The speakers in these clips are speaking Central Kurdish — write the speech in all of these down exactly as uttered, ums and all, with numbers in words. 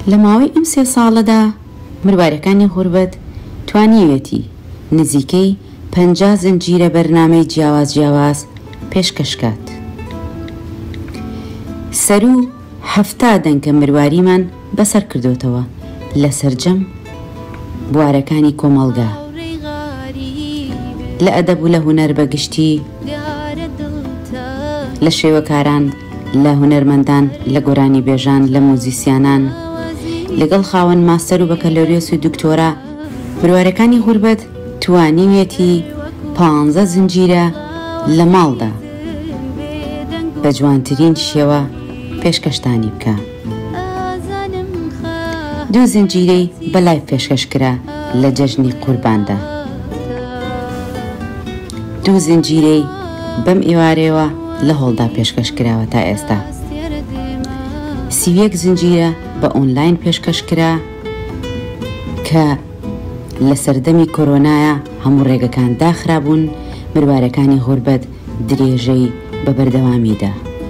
لە ماوەی ئەم سێ ساڵەدا مروارەکانی غوربەت توانیوێتی نزیکەی پەنجا زنجیرە بەرنامەی جیاواز جیاواز پێشکەشکات. سەر و هەفتا دەنگە مرواریمان بەسەر کردوتەوە لە سەرجەم بوارەکانی کۆمەڵگا لە ئەدەب و لە هونەر بەگشتی، لە شێوەکاران، لە هونەرمەندان، لە گۆرانی بێژان، لە موزیسیانان، لەگەڵ خاوەن ماستەر و بەکەلۆریۆس و دکتۆرا مروارەکانی غوربەت توانیوێتی پانزە زنجیرە لە ماڵدا بە جوانترین شێوە پێشکەشتانی بکە. دوو زنجیرەی بەلای پێشکەشکرا لە جەژنی قورباندا. دوو زنجیرەی بەم ئێوارەوە لە هۆڵدا پێشکەشکراوە تا ئێستا. سیویەک زنجیرە بە ئۆنلاین پێشکەشکرا کە لە سەردەمی کۆرۆنایە هەموو ڕێگەکان داخرابوون، مروارەکانی غوربەت درێژەی بە بەردەوامیدا.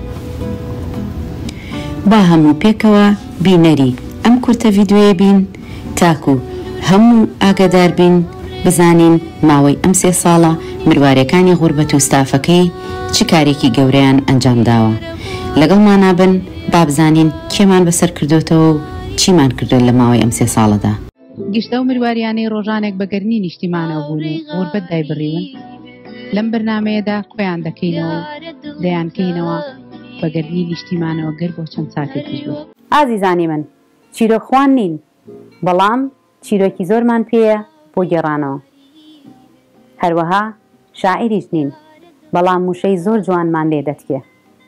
با هەموو پێکەوە بینەری ئەم کورتە ڤیددیۆیە بین تاکو هەموو ئاگادار بین بزانین ماوەی ئەم سێ ساڵە مروارەکانی غوربەت و ستافەکەی چ کارێکی گەورەیان ئەنجام داوە. لەگەڵمان نابن با بزانین کێمان بەسەر کردوتەوە و چیمان کردوێت لە ماوەی ئەم سێ ساڵەدا. گشتە و مروواریانەی ڕۆژانێک بەگەرنی نیشتیمانەوە بوون و غوربەت دایبڕیون. لەم بەرنامەیەدا خۆیان دەکەینەوە دەیانکەینەوە بەگەرنی نیشتیمانەوە گەر بۆ چەند ساتێکی بوو. ئازیزانی من، چیرۆکخوان نین، بەڵام چیرۆکی زۆرمان پێیە بۆ گێڕانەوە. هەروەها شاعیریش نین، بەڵام موشەی زۆر جوانمان لێ دەتکێ.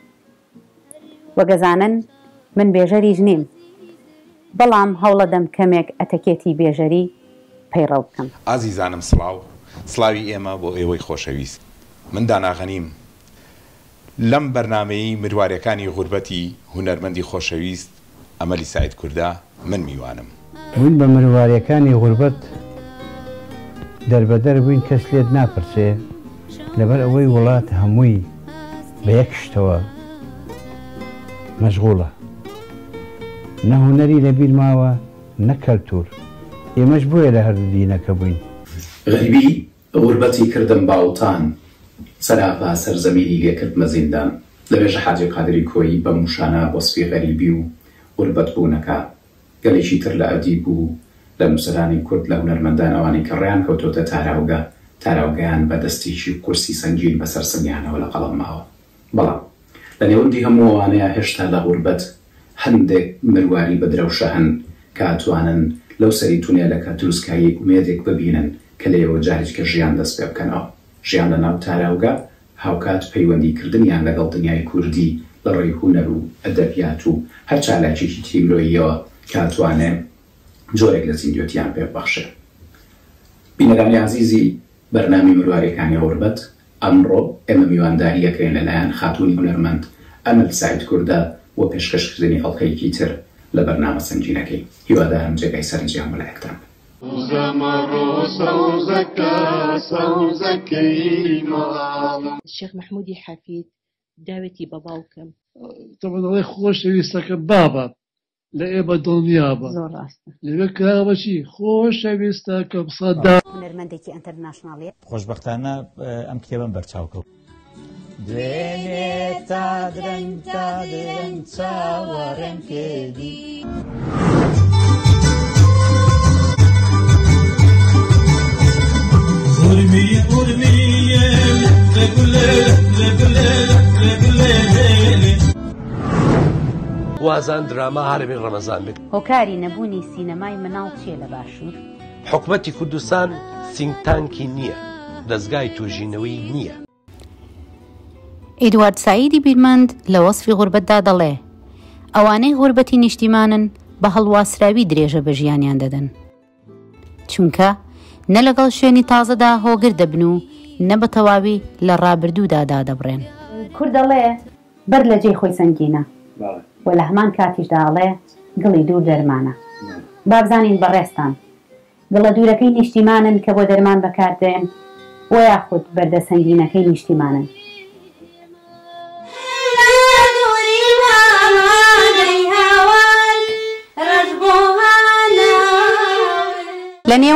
وەگەزانن من بێژەریش نیم، بەڵام هەوڵە دەم کەمێک ئەتەکێتی بێژەری پەیڕەو بکەم. ئازیزانم سڵاو، سڵاوی ئێمە بۆ ئێوەی خۆشەویست. من داناغەنیم. لەم بەرنامەی مروارەکانی غوربەتی هونەرمەندی خۆشەویست ئەمەلی ساید کووردا من میوانم. بووین بە مروارەکانی غوربەت دەربەدەر بووین، کەس لێت ناپرسێ، لەبەر ئەوەی وڵات هەمووی بە یەک شتەوە مەشغوڵە، نە هونەری لەبیر ماوە نە کەلتور. ئێمەش بۆیە لە هەردوو دینەکە بووین. غەریبی غوربەتی کردم باوتان، سەراپا سەرزەمینی لێکرد مەزیندان. لەبێژە حاجی قادری کۆیی بە موشانە وەسفی غەریبی و غوربەت بوونەکە گەلێکی تر لە ئەدی بوو لە نووسەرانی کورد لە هونەرمەندان ئەوانی کە ڕێیان کەوتۆتە تاراوگە تاراوگەیان بە دەستێکی قورسی سەنگین بەسەر سنگیانەوە لە قەڵەم ماوە. بەڵام لە نێوەندی هەموو ئەوانەیە هێشتا لە غوربەت هەندێک مرواری بەدرەوشە هەن کە ئەتوانن لەو سەری تونێلەکە دروستکاری ئومێدێک ببینن کە لێەوە جارێککە ژیان دەست پێ بکەنەوە. ژیان لە ناو تاراوگە هاوکات پەیوەندیکردنیان لەگەڵ دنیای کوردی لە ڕێی هونەر و ئەدەبیات و هەر چالاکێکی تیمرۆییەوە کاتوانێت جۆرێک لە زیندوێتیان پێبەخشێ. بینەرانی عزیزی بەرنامی مروارەکانی غوربەت، ئەمڕۆ ئێمە میوانداریەکەین لەلایەن خاتوونی هونەرمەند ئەمەل ساید کووردا بۆ پێشکەشکردنی ئەڵقەیەکی تر لە بەرنامە سەنجینەکەی. هیوادارم جێگای سەرنجیان بەلایەکتان بن. الشيخ محمودي حفيد داوتي باباوكم طبعا خۆشەویستەکە بابە لە ئێمە دڵنیابە لەوێ کراوەچی خۆشەویستەکەم سەدا هونەرمەندێکی ئەنتەرناشناڵیە. خۆشبەختانە ئەم کتێبم بەرچاوکەوت. دوێنێ تا درەنگ تا درەنگ چاوەڕێم پێدی Urmiye urmiye le gule le gule le gule وازان دراما هەرمی ڕەمەزان بێت. هۆکاری نەبوونی سینەمای مناڵ چیە لە باشوور؟ حکومەتی کوردستان سینگتانکی نییە، دەستگای توژینەوەی نییە. ئیدوارد ساییدی بیرمەند لە وەسفی غوربەتدا دەڵێ ئەوانەی غوربەتی نیشتیمانن بە هەڵواسراوی درێژە بە ژیانیان دەدەن، چونکە نە لەگەڵ شوێنی تازەدا هۆگر دەبن و نە بە تەواوی لە ڕابردوودا دادەبڕێن. کورد دەڵێ بەر لە جێی خۆی سەنگینە و لە هەمان کاتیشدا ئەڵێ گڵی دوور دەرمانە. با بزانین بەڕێستان گڵە دوورەکەی نیشتیمانن کە بۆ دەرمان بەکاردێن بۆ یاخود بەردە سەنگینەکەی نیشتیمانن. لا دوري ما عليها وال رجبون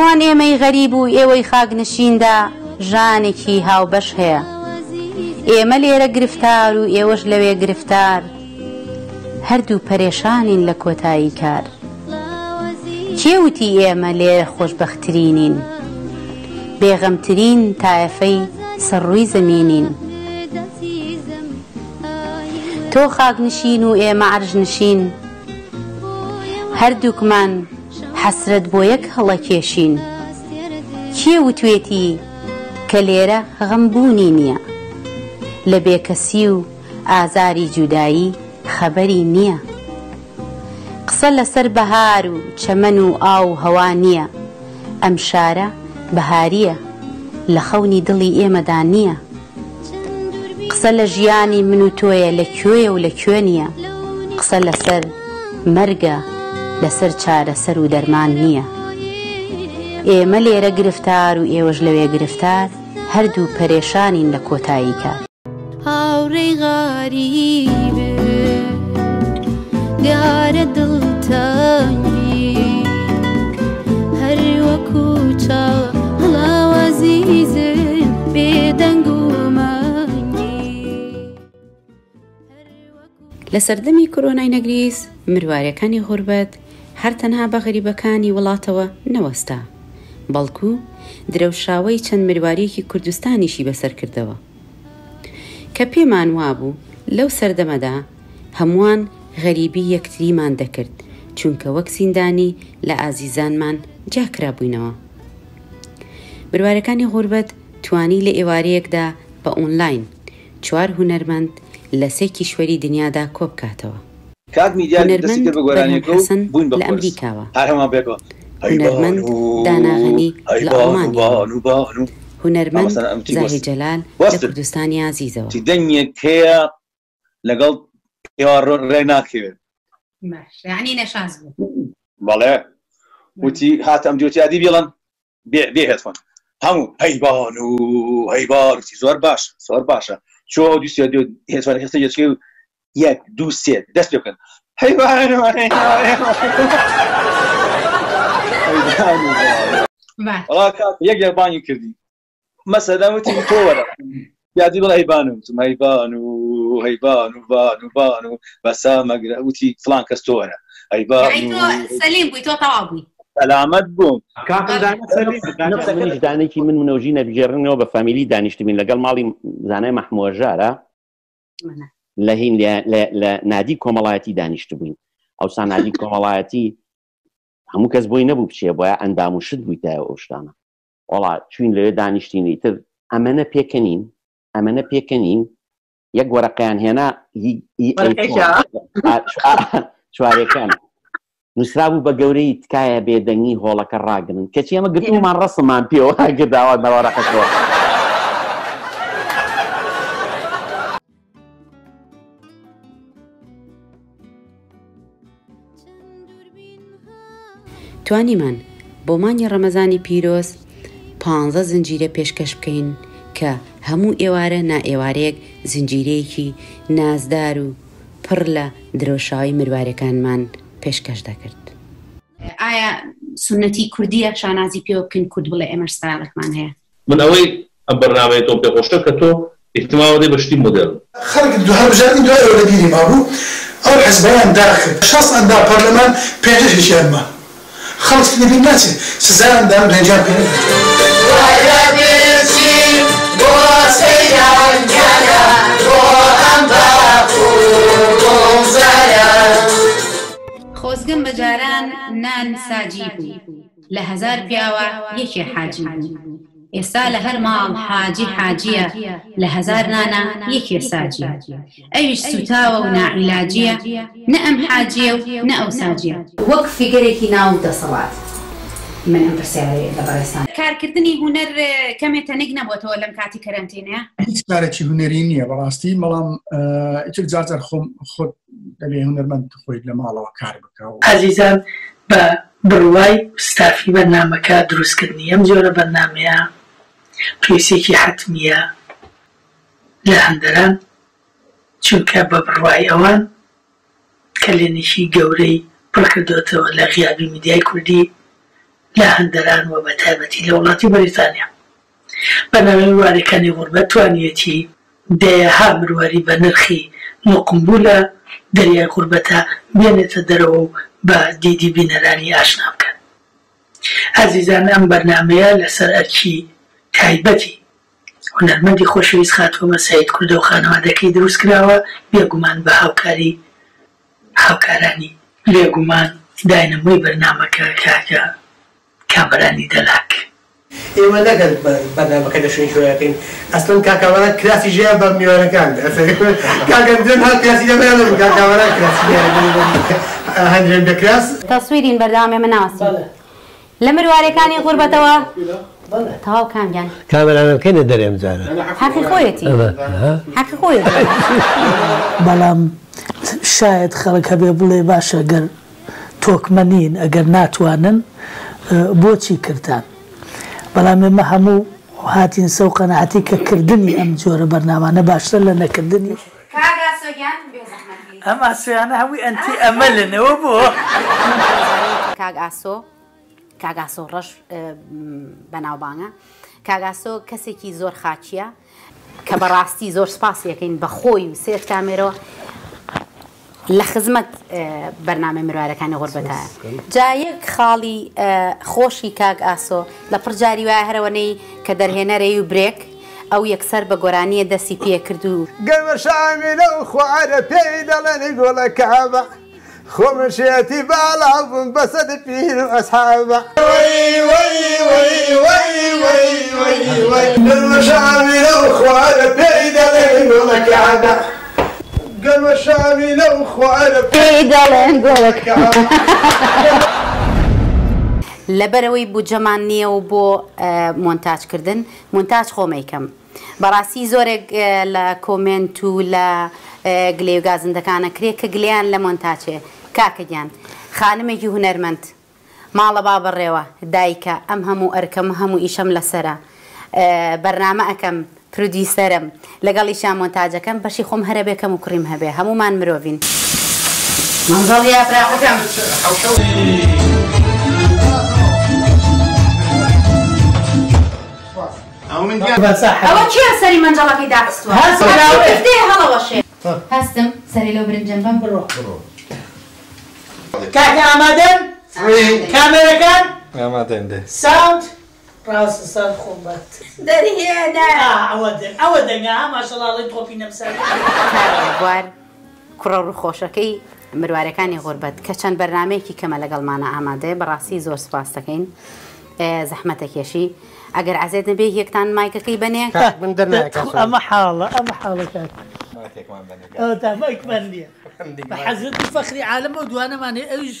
نێوان ئێمەی غەریب و ئێوەی خاکنشیندا ژانێکی هاوبەش هەیە. ئێمە لێرە گرفتار و ئێوەش لەوێ گرفتار، هەردوو پەرێشانین لە کۆتایی کار. کێوتی ئێمە لێرە خۆشبەختترینین، بێغەمترین تایەفەی سەرڕووی زەمینین. تۆ خاکنشین و ئێمە عەرزنشین، هەردووکمان حەسرەت بۆ یەک هەڵەکێشین. کێ وتوێتی کە لێرە غەمبوونی نییە، لە بێکەسی و ئازاری جودایی خەبەری نییە. قسە لەسەر بەهار و چەمەن و ئاو هەوا نییە، ئەم شارە بەهاریە لە خەونی دڵی ئێمەدا نییە. قسە لە ژیانی من و تۆیە لەکوێیە و لەکوێ نییە. قسە لەسەر مەرگە لەسەر چارەسەر و دەرمان نییە. ئێمە لێرە گرفتار و ئێوەش لەوێ گرفتار، هەردوو پەرێشانین لە کۆتایی کار. هاوڕێی غاریبێ دیارە دڵتەنگی، هەر وەکو چاوە هەڵاو عەزیزم بێدەنگ و مەنگی. لە سەردەمی کۆرۆنای نەگریس مروارەکانی غوربەت هەر تەنها بە غەریبەکانی وڵاتەوە نەوەستا، بەڵکو درەوشاوەی چەند مروارێکی کوردستانیشی بەسەر کردەوە کە پێمان وابوو لەو سەردەمەدا هەمووان غەریبی یەکتریمان دەکرد، چونکە وەک زیندانی لە ئازیزانمان جاکرا بووینەوە. بروارەکانی غوربەت توانی لە ئێوارەیەکدا بە ئۆنلاین چوار هونەرمەند لە سێ کیشوەری دنیادا کۆ بکاتەوە. هونەرمەند بەرهەم حەسەن لە ئەمریکاوە، هونەرمەند داناغەنی لە ئەڵمانیا، هونەرمەند زاهی جەلال لە کوردستانی عەزیزەوە. دەنگێک هەیە لەگەڵ ئێوە ڕێ ناکەوێت، یعنی نەشاز بوو. بەڵێ وتی هاتە ئەم دیوتیادی بێڵن بێ هێتفۆن هەموو هەیبان و هەیبان زۆر باش زۆر باشە. چۆ دووسێ هێتفۆن هێستا یەچێ و یەک دوو سێ دەست پێ بکەن هەیبان یەک یەکبانی کردی مەسەلەن وتی تۆ وەرە یادی بڵ هەیبانم وتم هەیبان و هەیبان و بان و بان و بەسا مەگرە وتی فڵان کەس تۆ وەرە هەیبان سەلیم بووی تۆ تەواو بووی سەلامەت بووم. منیش دانێکی من منەوژی نەبیژێڕنەوە بە فامیلی دانیشتبین لەگەڵ ماڵی زانای مەحمووەژارە لە هین لە نادی کۆمەڵایەتی دانیشت بووین. ئەوسا نادی کۆمەڵایەتی هەموو کەس بۆی نەبوو بچێ بۆیە ئەندام و شت بوویتایە ئەو شتانە. وڵا چوین لەوێ دانیشتینی تر ئەمەنە پێکەنین ئەمەنە پێکەنین یەک وەرەقەیان هێنا چوارەکان نووسرا بوو بە گەورەی تکایە بێدەنگی هۆڵەکە ڕاگرن کەچی ئەمە گرتومان ڕەسممان پێوە گرداوە نەوەڕەقەکەوە. توانیمان بۆ مانگی ڕەمەزانی پیرۆز پانزە زنجیرە پێشکەش بکەین کە هەموو ئێوارە نائێوارەیەک زنجیرەیەکی نازدار و پڕ لە درۆشاوی مروارەکانمان پێشکەش دەکرد. ئایا سونەتی کوردیە شانازی پێوە بکەین کورد بڵێ ئێمە ستایڵێکمان هەیە؟ من ئەوەی ئەم بەرنامەیە تۆ پێخۆشتە کە تۆ ئیحتیمال دەی بەشتی مۆدێڵ خەڵک دو هەڵبژاردی دوای ئەوە لە بیری مابوو ئەو حزبەیان داخرد شەست ئەندا پەرلەمان پێنجەشی ئەمە خەڵک لەبیر ناچێت سزایان دام رەنجام پێ خۆزگەم بەجاران نان ساجی بوو لە هەزار پیاوە یەکێ حاجی بوو. ئێستا لە هەر ماڵ حاجی حاجیە لە هەزار نانە یەکێ ساجیە. ئەویش سوتاوە و ناعیلاجیە، نە ئەم حاجیە و نە ئەو ساجیە. وەک فیگەرێکی ناو دەسەڵات من ئەم پرسیارەیە لە بەڕێستان. کارکردنی هونەر کەمێتەنێک نەبووەتەوە لەم کاتی کەرەنتینەیە؟ هیچ کارێکی هونەری نییە بەڕاستی، بەڵام ئیتر جارجار خۆم خۆت دەبێ هونەرمەند خۆیت لە ماڵەوە کار بکە. عەزیزان بە بڕوای ستافی بەرنامەکە دروستکردنی ئەم جۆرە بەرنامەیە پێویستێکی حتمیە لە هەندەران، چونکە بە بڕوای ئەوان کە لێنێکی گەورەی پڕکردوێتەوە لە غیابی میدیای کوردی لە هەندەران و بە تایبەتی لە وڵاتی بەریتانیا. بەناوی مروارەکانی غوربەت توانیەتی دەیەها مرواری بە نرخی نوقمبوو لە دەریای غوربەتە بێنێتە دەرەوە و بە دیدی بینەرانی ئاشنا بکەن. عەزیزان، ئەم بەرنامەیە لەسەر ئەرکی تایبەتی هونەرمەندی خۆشەویست خاتوومە سەید کوردە و خانەوادەکەی دروست کراوە، بێگومان بە هاوکاری هاوکارانی بێگومان داینەمووی بەرنامەکە کاکە کامەرانی دەلاک. ئێمە نەگەن بەرنامەکە لە شوێن شوێنەکەین ئەسڵەن کاکاوەران کراسی ژەیە بە میوانەکان کاکەندن هەر کراسی دەبێنم کاکاوەران کراسی هەندرێن بەکراس تەسویرین بەردەوامێ مناسی لە مروارەکانی غوربەتەوە تەواو کامگیان کامەرانەکەینە دەرێم جارە حەقی خۆیەتی حەقی خۆیەتی بەڵام شاید خەڵک هەبێ بڵێ باشە ئەگەر تۆکمەنین ئەگەر ناتوانن بۆچی کردان. بەڵام ئێمە هەموو هاتین سەو قەنەعەتی کە کردنی ئەم جۆرە بەرنامانە باشتر لە نەکردنی. ئەم ئاسۆیانە هەمووی ئەنتی ئەمەلنەوە بۆ کاگ ئاسۆ کاگ ئاسۆ ڕەش بەناوبانگە. کاگ ئاسۆ کەسێکی زۆر خاچیە کە بەڕاستی زۆر سپاسیەکەین بە خۆی و سێر کامێرەوە لە خزمەت بەرنامە مروارەکانی غوربەتایە. جا یەک خاڵی خۆشی کاگ ئاسۆ لە پڕجاری وایە هەرەوەنەی کە دەرهێنەرەی و برێک ئەو یەکسەر بە گۆرانیە دەستی پێ کرد و گەمە شامینە و خوارە پێی دەڵێنی گۆڵە کەعبە خۆمشێتی باڵا بووم بەسەد پیر و ئەسحابە گەمە شامینە و خوارە پێی دەڵێنی گۆڵە کەعبە گەمە شامینە و خوارە پێی دەڵێن گۆڵە کەعبە. لەبەرەوەی بودجەمان نییە و بۆ مۆنتاژکردن مۆنتاژ خۆمەیکەم. بەڕاستی زۆرێک لە کۆمنت و لە گلێ و گازندەکانە کرێ کە گلیان لە مۆنتاژێ. کاکەگیان خانمێکی هونەرمەند ماڵە با بڕێوە دایکە ئەم هەموو ئەرکەم هەموو ئیشەم لەسرە بەرنامە ئەەکەم پرودیسەرم لەگەڵیشان مۆنتاژەکەم بەشی خۆم هەرە بێکەم و کوڕیم هەبێ هەمومان مرۆڤین. مەنزەڵی ئافراقەکەم ئەوە چیە سەری مەنجەڵەکەی داخستووە؟ هەڵەوەشێ هەستم سەری لەو برنجەم بەم بڕۆ کاکە ئامادەن؟ کامێرەکان؟ ئامادەن دێ ساوند ڕاستە ساوند خۆم بەت دەریێنە ئەوە دەنگا ماشەڵڵی تۆپی نەمسەر بوار کوڕە ڕووخۆشەکەی مروارەکانی غوربەت کە چەند بەرنامەیەکی کەمە لەگەڵمانە ئامادەیە بەڕاستی زۆر سپاس دەکەین زەحمەتەکێشی ئەگەر عەزێت نەبێ یەکتان مایکەکەی بەنێ ئەمە حاڵە ئەمە حاڵە تامایکمان نییە بە حەزرەتی فەخری عالەمە و دوانەمانێ ئەویش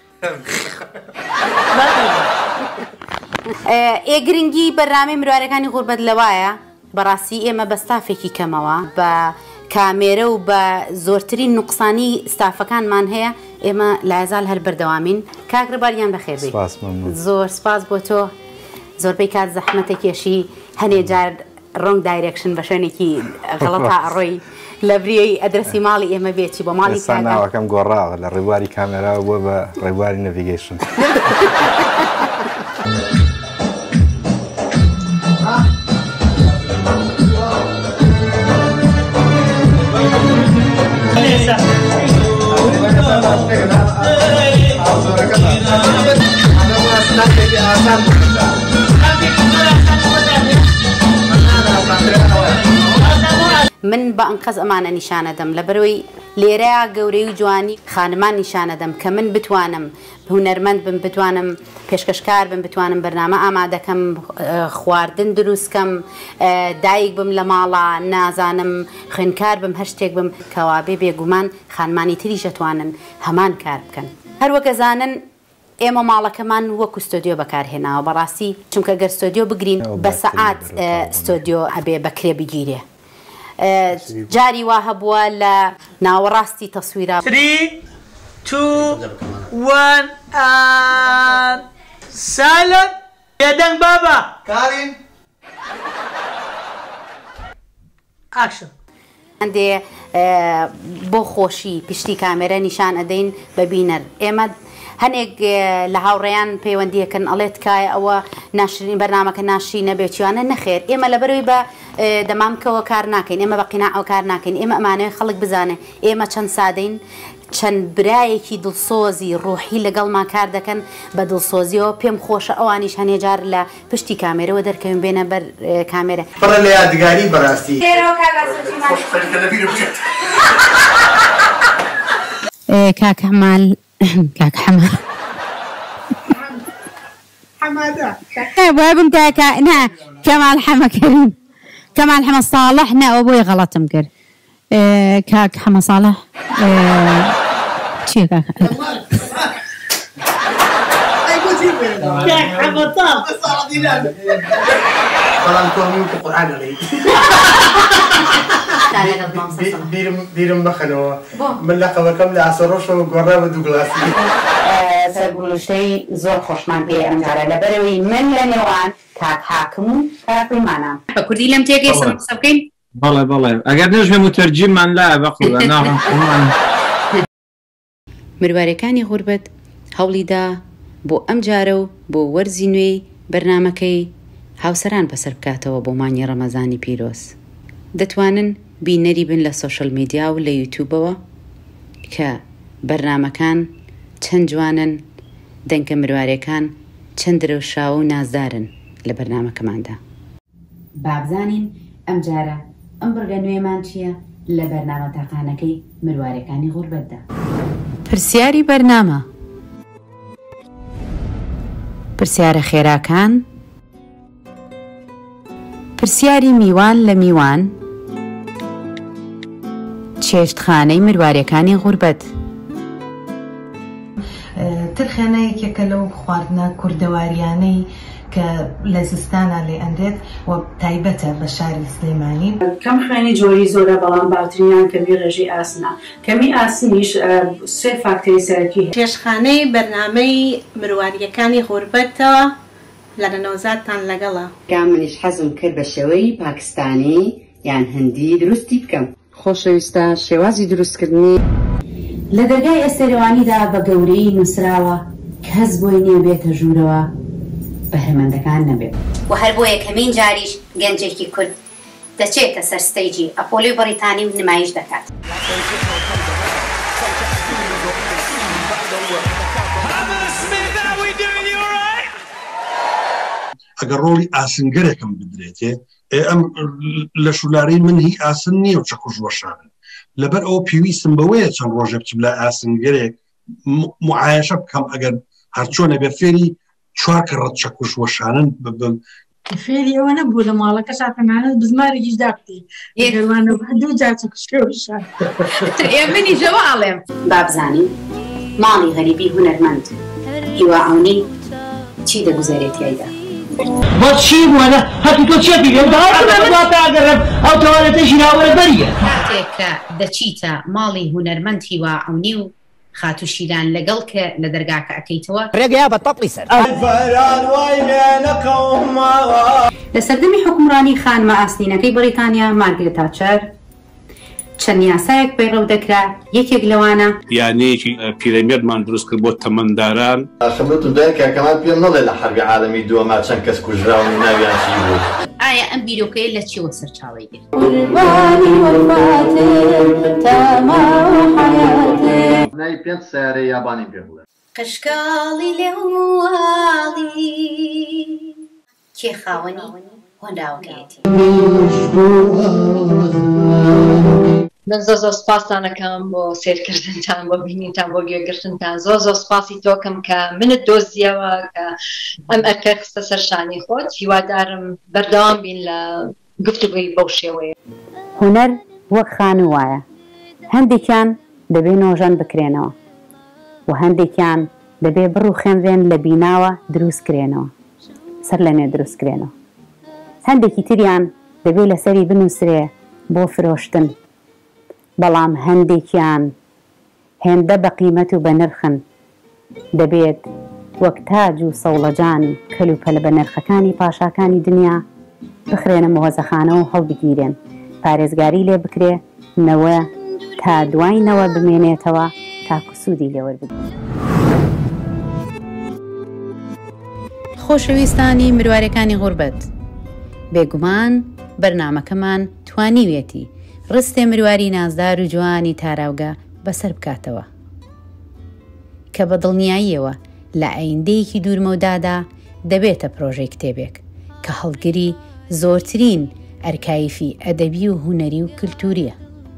ئێگرنگی بەرنامەی مروارەکانی غوربەت لەوایە بەڕاستی ئێمە بە ستافێکی کەمەوە بە کامێرە و بە زۆرترین نوقسانی ستافەکانمان هەیە ئێمە لایزال هەر بەردەوامین. کاکرباریان بەخێر بێت زۆر سپاس بۆ تۆ زۆربەی کات زەحمەتێکێشی هەنێ جار ڕۆنگ دایرێکشن بە شوێنێکی غەڵەتا ئەڕۆی لە بریۆی ئەدرسی ماڵی ئێمە بێتی بۆ ماڵی ناوەکەم گۆڕاوە لە ڕێبواری کامێرا بۆ بە ڕێبواری نەڤیگەیشن. من بە ئەنقەز ئەمانە نیشانەدەم لەبەرەوەی لێرەیە گەورەی و جوانی خانمان نیشانەدەم کە من بتوانم هونەرمەند بم بتوانم پێشکەشکار بم بتوانم بەرنامە ئامادەکەم خواردن دروستکەم دایک بم لە ماڵە نازانم خوێندکار بم هەر شتێک بم کەوابێ بێگومان خانمانی تریش دەتوانن هەمان کار بکەن. هەروەکە زانن ئێمە ماڵەکەمان وەکو ستۆدیۆ بەکارهێناوە بەڕاستی چونکە گەر ستۆدیۆ بگرین بە سەعات ستۆدیۆ هەبێ بەکرێ بگیرێ. جاری وا هەبووە لە ناوەڕاستی تەسویرە سالت بێدەنگ بابا کارین ئاکشن هەندێ بۆ خۆشی پشتی کامێرە نیشان ئەدەین بە بینەر ئێمە هەنێک لە هاوڕێیان پەیوەندیەکەن ئەڵێت کایە ئەوە ناشرین بەرنامەکە ناشری نەبێتیوانە نەخێر ئێمە لەبەرەوەی بە دەمامکەوە کار ناکەین ئێمە بە قیناعەوە کار ناکەین ئێمە ئەمانەوەی خەڵک بزانێ ئێمە چەند سادەین چەند برایەکی دڵسۆزی ڕۆحی لەگەڵمان کار دەکەن بە دڵسۆزیەوە پێم خۆشە ئەوانیش هەنێجار لە پشتی کامێرەوە دەرکەوین بێنە بەر کامێرە بڕە لە یادگاری بەڕاستی کاک هەمال کاک حەمال حمادة بابم كاكا نا كمال حما كريم كمال حما صالح نا أبوي غلط مكر إيه كاك حما صالح إيه شي كاكا كاك حما صالح طبعا كومي القرآن علي بیرم بخەنەوە من لە قەوەکەم لە ئاسۆڕۆشەوە گۆڕا بە دوو گڵاسی سەرگوڵشتەی زۆر خۆشمان پێ ئەمجارە لەبەرەوەی من لە نێوان کاک حاکم و کاکویمانە بە کوردی لەم تێگەی قسە بکەین بەڵێ بەڵێ ئەگەر نەژێ متەرجیممان لایە بەخۆ مروارەکانی غوربەت هەوڵیدا بۆ ئەم جارە و بۆ وەرزی نوێی بەرنامەکەی هاوسەران بەسەر بکاتەوە بۆ مانگی ڕەمەزانی پیرۆز دەتوانن بینەری بن لە سۆشەل میدیا و لە یوتیوبەوە کە بەرنامەکان چەند جوانن دەنگە مروارەکان چەند درەوشاو و نازدارن لە بەرنامەکەماندا بابزانین ئەم جارە ئەم بڕگە نوێمان چییە لە بەرنامە تاقانەکەی مروارەکانی غوربەتدا پرسیاری بەرنامە پرسیارە خێراکان پرسیاری میوان لە میوان چێشتخانەی مروارەکانی غوربەت ترخێنەیەکێکە لەو خواردنە کوردەواریانەی کە لە زستانە لێ ئەندێت و تایبەتە بە شاری سلێمانی کەم خوێنی جۆری زۆرە بەڵام باوترینیان کەمی ڕێژی ئاسنە کەمی ئاسنیش سێ فاکتەری سەرەکی چێشتخانەی بەرنامەی مرواریەکانی غوربەتەوە لە نەوزادتان لەگەڵە گام منیش حەزم کرد بە شێوەی پاکستانی یان هەندی دروستی بکەم خۆشەویستە شێوازی دروستکردنی لە دەرگای ئەستێرەوانیدا بە گەورەی نووسراوە کە هەز بۆی نییە بێتە ژوورەوە بەهرەمەندەکان نەبێت و هەر بۆ یەکەمین جاریش گەنجێکی کورد دەچێتە سەر ستەیجی ئەپۆلۆی بەریتانی و نمایش دەکات ئەگەر ڕۆڵی ئاسنگەرێکم بدرێتێ ئەم لە شولارەی من هی ئاسن نییە و چەکوژ وەشانن لەبەر ئەوە پێویستم بەوەیە چەند ڕۆژێ بچم لە ئاسنگەرێک معایشە بکەم ئەگەر هەرچۆنە بێ فێری چوارکە ڕەت چەکوژ وەشانن ببم فێری ئەوە نەبوو لە ماڵەکە شاتەمانە بزمارێکیش داکتی ئێگەڵوانە دوو جار چەکوشکەوشان منی جەوە ئاڵێم بابزانین ماڵی غەریبی هونەرمەند هیوا ئەونی چی دەگوزارێتیایدا بۆ چی بووەنە هەتی تۆ چێ بیگەڕم ئەو تەوانەتەشی ناوەرە بەریە کاتێک کە دەچیتە ماڵی هونەرمەند هیوا ئەونی و خاتوشیلان لەگەڵ کە لە دەرگاکە ئەەکەیتەوە ڕێگەیا بە تەپڵی سەر لە سەردەمی حکومڕانی خانمە ئاسنینەکەی بەریتانیا مارگرێت تاچەر چەند یاسایەک پەیڕەو دەکرا یەکێک لەوانە یانەیەکی پیرەمێردمان دروست کرد بۆ تەمەنداران خبرتون دایە کاکەمان پێم نەڵێ لە حەربی عالەمی دووەما چەند کەس کوژراون و ناویان چی بوو ئایا ئەم بیرۆکەیە لە چیوە سەرچاوی گرت نای پێنج سیارەی یابانی پێ بڵێ قشقاڵی لێواڵی کێ خاوەنی هۆنداوەکەیەتی من زۆر زۆر سپاسان دەکەم بۆ سێرکردنتان بۆ بینیتان بۆ گوێگرتنتان زۆر زۆر سپاسی تۆکەم کە منت دۆزیەوە کە ئەم ئەرکە خستە سەر شانی خۆت هیوادارم بەردەوام بین لە گفتوگوی بەو شێوەیە هونەر وەک خانوو وایە هەندێکیان دەبێ نۆژەن بکرێنەوە و هەندێکیان دەبێ بڕ و خوێنوێن لە بیناوە دروستکرێنەوە سەر لەنێ دروستکرێنەوە هەندێکی تریان دەبێ لەسەری بنووسرێ بۆ فرۆشتن بەڵام هەندێکیان هێندە بە قیمەت و بە نرخن دەبێت وەک تاج و سەوڵەجان و کەلوپەلە بە نرخەکانی پاشاکانی دنیا بخرێنە مۆزەخانە و هەڵبگیرێن پارێزگاری لێ بکرێ نەوە تا دوایینەوە بمێنێتەوە تاکو سوودی لێوەربگرێت. خۆشەویستانی مروارەکانی غوربەت، بێگومان بەرنامەکەمان توانیوێتی ڕستێ مرواری نازدار و جوانی تاراوگە بەسەر بکاتەوە کە بە دڵنیاییەوە لە ئایندەیەکی دوورمەودادا دەبێتە پرۆژەی کتێبێک کە هەڵگری زۆرترین ئەرکایفی ئەدەبی و هونەری و کللتوریە.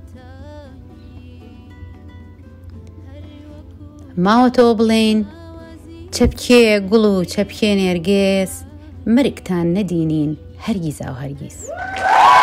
ماوەتەوە بڵێن چەپکێ گوڵ و چەپکێ نێرگێز مرگتان نەدینین هەرگیز ئاو هەرگیز.